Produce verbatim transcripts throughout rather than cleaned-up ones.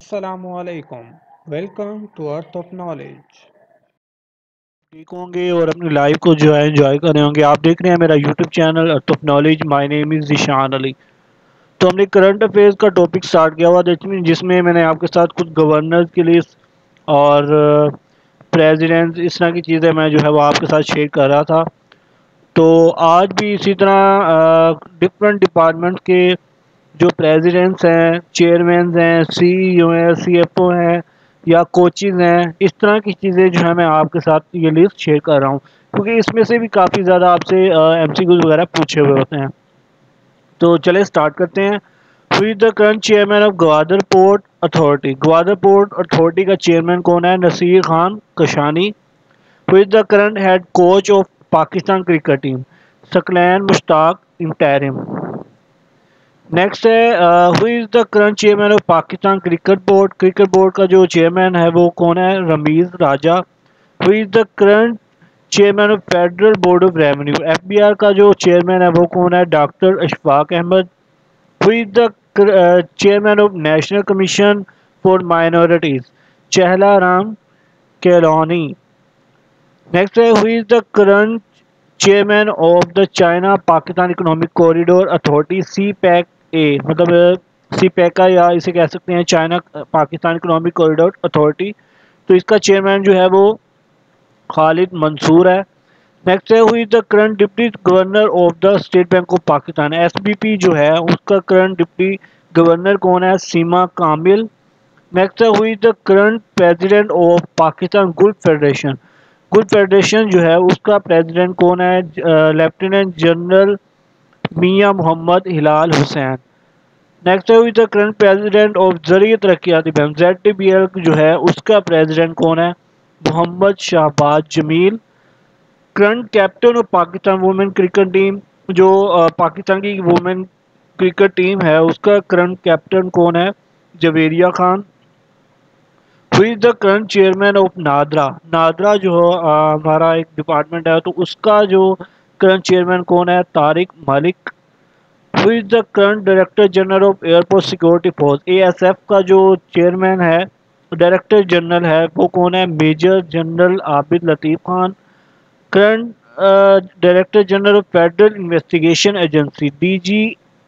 السلام علیکم، welcome to Earth of Knowledge. ٹھیک ہوں گے اور اپنی لائف کو جو ہے انجوائے کر رہے ہوں گے۔ آپ دیکھ رہے ہیں میرا YouTube channel Earth of Knowledge, my name is Zeeshan Ali. تو ہم نے کرنٹ افیئرس کا ٹاپک سٹارٹ کیا ہوا تھا، جس میں میں نے آپ کے ساتھ کچھ گورنرز کی لسٹ اور پریزیڈنٹ اس طرح کی چیزیں میں جو ہے وہ آپ کے ساتھ شیئر کر رہا تھا۔ تو آج بھی اسی طرح ڈفرینٹ ڈپارٹمنٹ کے جو پریزیڈنٹس ہیں، چیئرمینز ہیں، سی ای او ہیں، سی ایف او ہیں یا کوچز ہیں، اس طرح کی چیزیں جو ہے میں آپ کے ساتھ یہ لسٹ شیئر کر رہا ہوں، کیونکہ اس میں سے بھی کافی زیادہ آپ سے ایم سی کیوز وغیرہ پوچھے ہوئے ہوتے ہیں۔ تو چلے سٹارٹ کرتے ہیں۔ Who is the current chairman of Gwadar port authority? Gwadar port authority کا چیئرمین کون ہے؟ Naseer Khan Kashani. Who is the current head coach of Pakistan cricket team? Saqlain Mushtaq interim. Next ہے who is the current chairman of Pakistan cricket board? Cricket board کا جو chairman ہے وہ کون ہے؟ Ramiz Raja. Who is the current chairman of federal board of revenue? F be are کا جو chairman ہے وہ کون ہے؟ Doctor Ashfaq Ahmed. Who is the chairman of national commission for minorities? Chela Ram Kewlani. Next ہے who is the current chairman of the China Pakistan economic corridor authority? CPEC A, مطلب CPECA یا اسے کہہ سکتے ہیں China Pakistan economic corridor authority. تو اس کا چیئرمین جو ہے وہ خالد منصور ہے۔ نیکسٹ ہے who is the current deputy governor of the state bank of Pakistan? S B P جو ہے اس کا کرنٹ ڈپٹی گورنر کون ہے؟ سیما کامل۔ نیکسٹ ہے who is the current president of Pakistan golf federation? Golf federation جو ہے اس کا پریزیڈنٹ کون ہے؟ لیفٹیننٹ جنرل میاں محمد ہلال حسین۔ نیکسٹ ہے who is the current president of Zarai Taraqiati bank? Z T B L جو ہے اس کا پریزیڈنٹ کون ہے؟ Muhammad Shahbaz Jamil. Current captain of Pakistan women cricket team? جو پاکستان کی وومن کرکٹ ٹیم ہے اس کا کرنٹ کیپٹن کون ہے؟ Javeria Khan. Who is the current chairman of NADRA? NADRA جو ہمارا ایک ڈپارٹمنٹ ہے تو اس کا جو کرنٹ چیئرمین کون ہے؟ Tariq Malik. Who is the current director general of airport security force? A S F کا جو چیئرمین ہے، ڈائریکٹر جنرل ہے، وہ کون ہے؟ Major general Abid Latif Khan. Current director general of federal investigation agency D G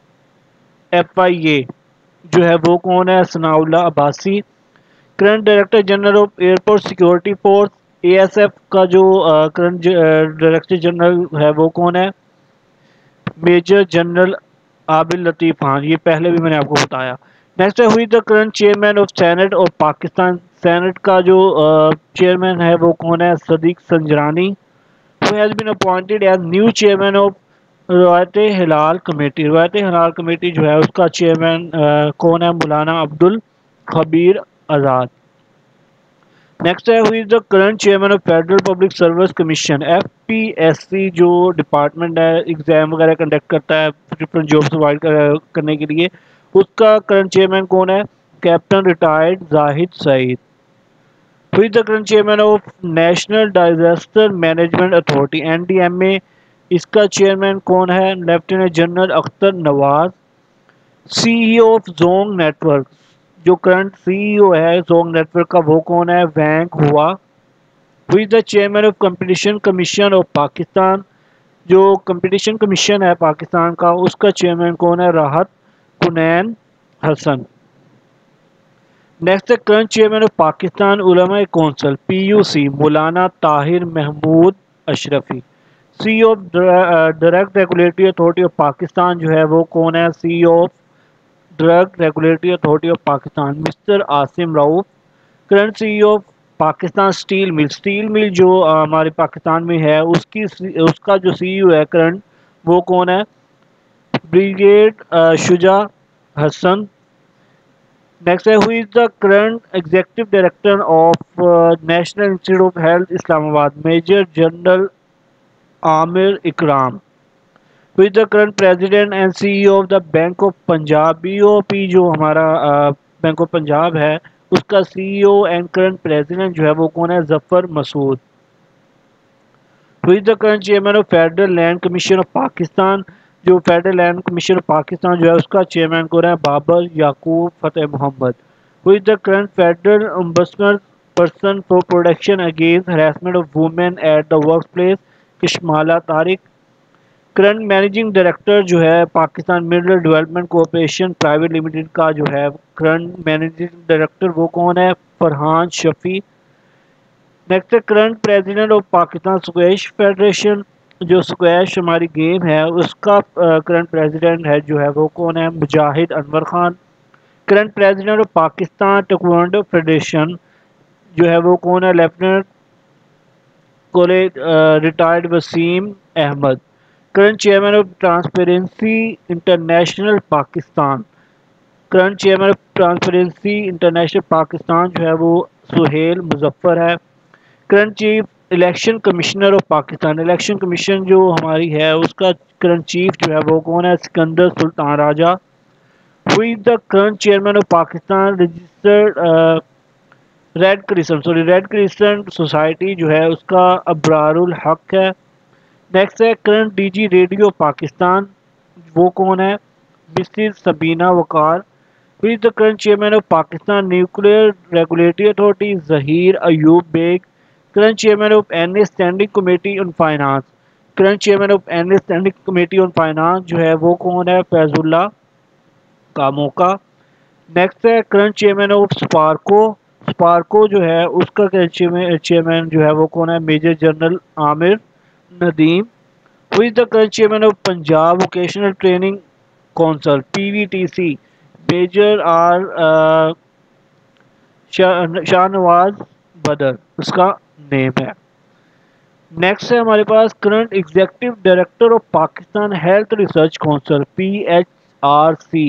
F I A جو ہے وہ کون ہے؟ Sanaullah Abbasi. Current director general of airport security force A S F کا جو کرنٹ ڈائریکٹر جنرل ہے وہ کون ہے؟ Major general Abid Latif Khan. یہ پہلے بھی میں نے آپ کو بتایا۔ نیکسٹ ہے who is the current chairman of senate of Pakistan? Senate کا جو چیئرمین ہے وہ کون ہے؟ صدیق Sanjrani. who has been appointed as new chairman of روایت ہلال کمیٹی؟ روایت ہلال کمیٹی جو ہے اس کا چیئرمین کون ہے؟ مولانا عبد الخبیر آزاد۔ نیکسٹ ہے who is the current chairman of federal public service commission? F P S C جو ڈپارٹمنٹ ہے ایگزام وغیرہ کنڈکٹ کرتا ہے ڈفرینٹ جابس پرووائڈ کرنے کے لیے، اس کا کرنٹ چیئرمین کون ہے؟ Captain retired Zahid Saeed. Who is the current chairman of national disaster management authority? N D M A, اس کا چیئرمین کون ہے؟ Lieutenant general Akhtar Nawaz. C E O of Zong network? جو کرنٹ سی ای او ہے Zong net work کا وہ کون ہے؟ Wang Hua. Who is the chairman of competition commission of Pakistan? جو کمپٹیشن کمیشن ہے پاکستان کا اس کا چیئرمین کون ہے؟ Rahat Kaunain Hassan. Next current chairman of Pakistan Ulema council P U C? Maulana Tahir Mahmood Ashrafi. C E O of drug regulatory authority of Pakistan جو ہے وہ کون ہے؟ C E O of drug regulatory authority of Pakistan mister Asim Rauf. Current C E O of Pakistan steel mill? Steel mill جو ہمارے پاکستان میں ہے اس کی اس کا جو سی ای او ہے کرنٹ وہ کون ہے؟ بریگیڈ شجاع حسن۔ نیکسٹ ہے who is the current executive director of national institute of health Islamabad? Major general Aamir Ikram. Who is the current president and C E O of the bank of Punjab? B O P جو ہمارا bank of Punjab ہے اس کا C E O and current president جو ہے وہ کون ہے؟ Zafar Masood. Who is the current chairman of federal land commission of Pakistan? جو federal land commission of Pakistan جو ہے اس کا چیئرمین کون ہے؟ Babar Yaqoob Fateh Muhammad. who is the current federal ombudsman person for protection against harassment of women at the workplace. Kashmala Tariq. Current managing director جو ہے Pakistan mineral development cooperation private limited کا جو ہے کرنٹ مینیجنگ ڈائریکٹر وہ کون ہے؟ فرحان شفیع. نیکسٹ ہے current president of Pakistan squash federation. جو سکویش ہماری گیم ہے اس کا کرنٹ پریزیڈنٹ ہے جو ہے وہ کون ہے؟ Mujahid Anwar Khan. Current president of Pakistan taekwondo federation جو ہے وہ کون ہے؟ Lieutenant college retired Waseem Ahmed. Current chairman of transparency international Pakistan. Current chairman of transparency international Pakistan جو ہے وہ سہیل مظفر ہے. Current chief election commissioner of Pakistan. Election commission جو ہماری ہے اس کا کرنٹ چیف جو ہے وہ کون ہے؟ Sikandar Sultan Raja. who is the current chairman of Pakistan registered red crescent sorry red crescent society جو ہے اس کا ابرار الحق ہے. نیکسٹ ہے current D G radio Pakistan وہ کون ہے؟ Mrs Sabina Waqar. who is the current chairman of Pakistan Nuclear Regulatory Authority Zaheer Ayub Baig. Current chairman of N A standing committee on finance. Current chairman of N A standing committee on finance جو ہے وہ کون ہے؟ فیض اللہ کا موقع. نیکسٹ ہے current chairman of SUPARCO. SUPARCO جو ہے اس کا چیئرمین جو ہے وہ کون ہے؟ Major general Aamir Nadeem. who is the current chairman of Punjab vocational training council P V T C major R Shah Nawaz Badar اس کا نیم ہے. نیکسٹ ہے ہمارے پاس current executive director of Pakistan health research council P H R C.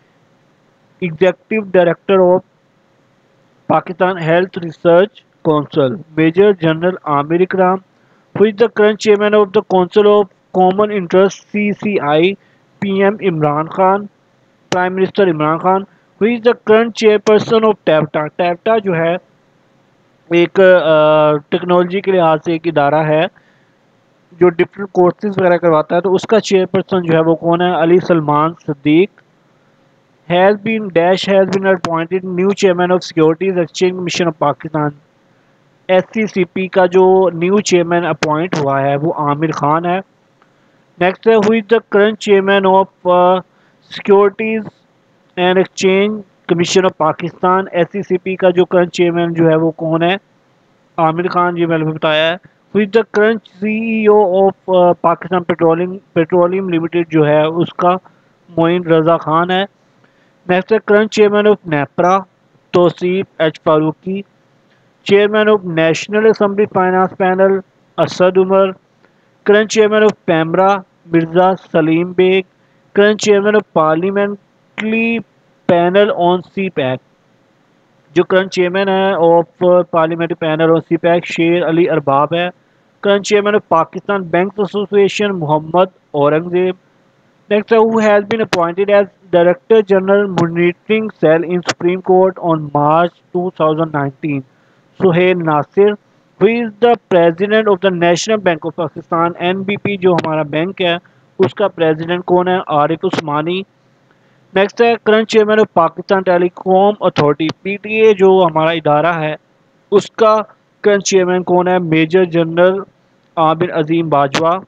Executive director of Pakistan health research council major general Aamir Ikram. who is the current chairman of the council of common interest C C I P M Imran Khan prime minister Imran Khan. who is the current chairperson of TEPTA. TEPTA جو ہے ایک technology کے لحاظ سے ایک ادارہ ہے جو ڈفرینٹ کورسز وغیرہ کرواتا ہے تو اس کا چیئر پرسن جو ہے وہ کون ہے؟ Ali Salman Siddique. has been dash has been appointed new chairman of Securities Exchange Commission of Pakistan. S C C P کا جو نیو چیئرمین اپوائنٹ ہوا ہے وہ عامر خان ہے. نیکسٹ ہے who is the current chairman of Securities and Exchange Commission of Pakistan. S C C P کا جو current chairman جو ہے وہ کون ہے؟ عامر خان. یہ میں نے بتایا ہے. who is the current C E O of Pakistan petroleum petroleum limited جو ہے اس کا معین رضا خان ہے. نیکسٹ ہے current chairman of NEPRA Tauseef H Farooqi. Chairman of national assembly finance panel Asad Umar. Current chairman of PEMRA Mirza Saleem Baig. Current chairman of parliamentary panel on CPEC. جو current chairman ہے of parliamentary panel on CPEC Sher Ali Arbab ہے. Current chairman of Pakistan banks association Muhammad Aurangzeb. Next, who has been appointed as Director General Monitoring Cell in Supreme Court on March two thousand nineteen. Suhail Nasir. who is the President of the National Bank of Pakistan. N B P جو ہمارا bank ہے اس کا president کون ہے؟ Arif Usmani. Next ہے current chairman of Pakistan telecom authority. P T A جو ہمارا ادارہ ہے اس کا کرنٹ چیئرمین کون ہے؟ Major general Aamir Azeem Bajwa.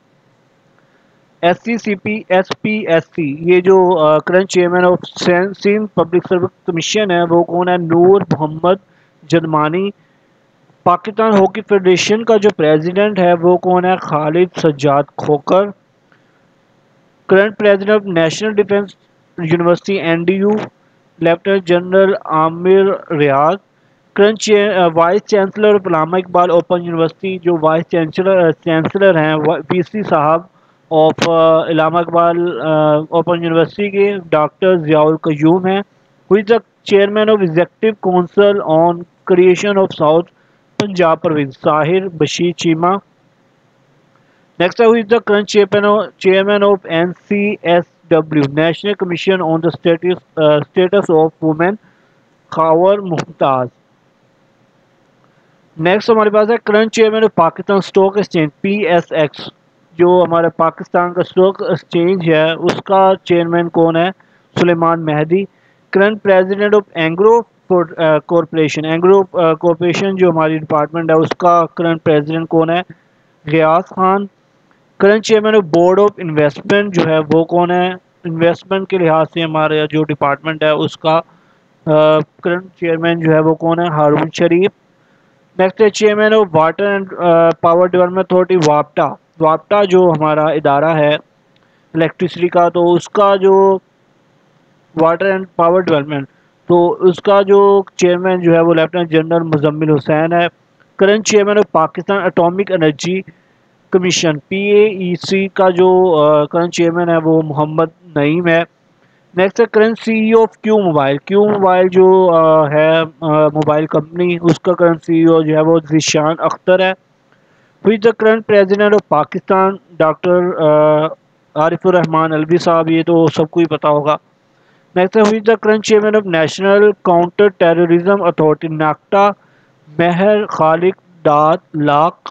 S C C P S P S C یہ جو current chairman of Sindh public service commission ہے وہ کون ہے؟ نور محمد جرمانی. پاکستان ہاکی فیڈریشن کا جو پریزیڈنٹ ہے وہ کون ہے؟ Khalid Sajjad Khokhar. Current president of national defence university N D U lieutenant general Aamir Riaz. Current vice chancellor of Allama Iqbal open university جو وائس چانسلر چانسلر ہیں وی سی صاحب of Allama Iqbal open university کے ڈاکٹر ضیاء القیوم ہیں. who is the chairman of executive council on creation of South Punjab province Sahir Bashir Cheema. Next, who is the current chairman of, chairman of N C S W National Commission on the Status, uh, Status of Women Khawar Mumtaz. Next ہمارے پاس ہے current chairman of Pakistan stock exchange P S X جو ہمارے پاکستان کا stock exchange ہے اس کا chairman کون ہے؟ Sulaiman Mehdi. Current president of Anglo corporation Engro corporation جو ہماری ڈپارٹمنٹ ہے اس کا کرنٹ پریزیڈنٹ کون ہے؟ Ghias Khan. Current chairman of board of investment جو ہے وہ کون ہے؟ انویسٹمنٹ کے لحاظ سے ہمارا جو ڈپارٹمنٹ ہے اس کا کرنٹ چیئرمین جو ہے وہ کون ہے؟ ہارون شریف. نیکسٹ ہے chairman of water and power development authority واپٹا. واپٹا جو ہمارا ادارہ ہے الیکٹریسٹی کا، تو اس کا جو واٹر اینڈ پاور ڈیولپمنٹ، تو اس کا جو چیئرمین جو ہے وہ لیفٹیننٹ جنرل مزمل حسین ہے. Current chairman of Pakistan atomic energy commission P A E C کا جو کرنٹ چیئرمین ہے وہ محمد نعیم ہے. نیکسٹ ہے current C E O of Q mobile. Q mobile جو ہے موبائل کمپنی، اس کا کرنٹ سی ای او جو ہے وہ ذیشان اختر ہے. Who is the current president of Pakistan? Doctor Arif ur-Rehman Alvi صاحب، یہ تو سب کو ہی پتہ ہوگا. نیکسٹ ہے who is the current chairman of national counter terrorism authority NACTA? Mehr Khaliq Dar Lak.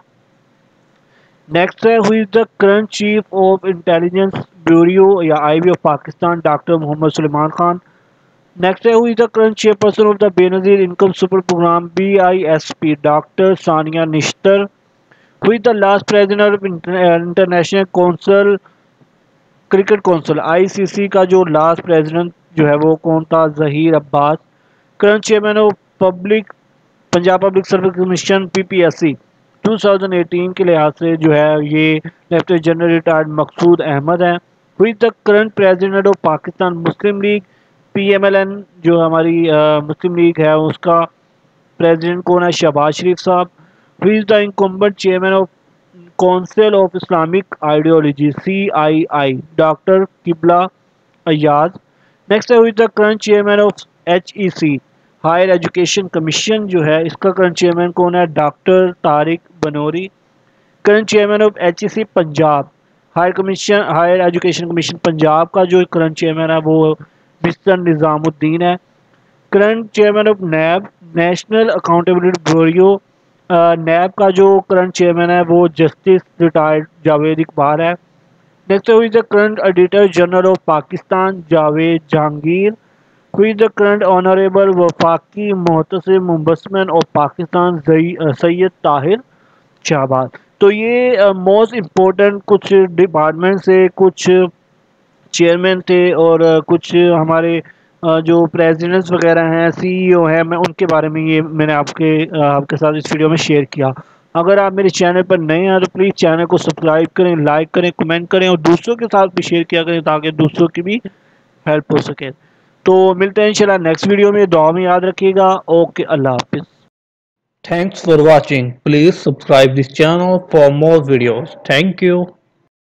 Next ہے who is the current chief of intelligence bureau یا I B of Pakistan? Doctor Muhammad Sulaiman Khan. Next ہے who is the current chairperson of the Benazir income support program B I S P? Doctor Sania Nishtar. Who is the last president of international council cricket council I C C کا جو last president جو ہے وہ کون تھا؟ Zaheer Abbas. Current chairman of public Punjab public service commission P P S C دو ہزار اٹھارہ کے لحاظ سے جو ہے یہ lieutenant general retired Maqsood Ahmed ہیں. Who is the current president of Pakistan Muslim League P M L N جو ہماری مسلم لیگ ہے اس کا پریزیڈنٹ کون ہے؟ شہباز شریف صاحب. Who is the incumbent chairman of council of Islamic ideology C I I? Doctor Qibla Ayaz. Next ہے who is the current chairman of H E C higher education commission جو ہے اس کا کرنٹ چیئرمین کون ہے؟ Doctor Tariq Banuri. Current chairman of H E C Punjab higher commission higher education commission Punjab کا جو current chairman ہے وہ مسٹر نظام الدین ہے. Current chairman of NAB national accountability bureau NAB کا جو کرنٹ چیئرمین ہے وہ جسٹس ریٹائرڈ جاوید اقبال ہے. Next who is the current auditor general of Pakistan? Javed Jahangir. Who is the current honourable وفاقی محتسب امبسمن آف پاکستان؟ سید طاہر شہباز. تو یہ موسٹ امپورٹنٹ کچھ ڈپارٹمنٹ سے کچھ چیئرمین تھے اور کچھ ہمارے جو پریزیڈنٹس وغیرہ ہیں، سی ای او ہیں، میں ان کے بارے میں یہ میں نے آپ کے آپ کے ساتھ اس ویڈیو میں شیئر کیا. اگر آپ میرے چینل پر نئے ہیں تو پلیز چینل کو سبسکرائب کریں، لائک کریں، کمنٹ کریں اور دوسروں کے ساتھ بھی شیئر کیا کریں تاکہ دوسروں کی بھی ہیلپ ہو سکے. تو ملتے ہیں انشاءاللہ نیکسٹ ویڈیو میں. دعا میں یاد رکھیے گا. اوکے، اللہ حافظ. Thanks for watching. Please subscribe this channel for more videos. Thank you.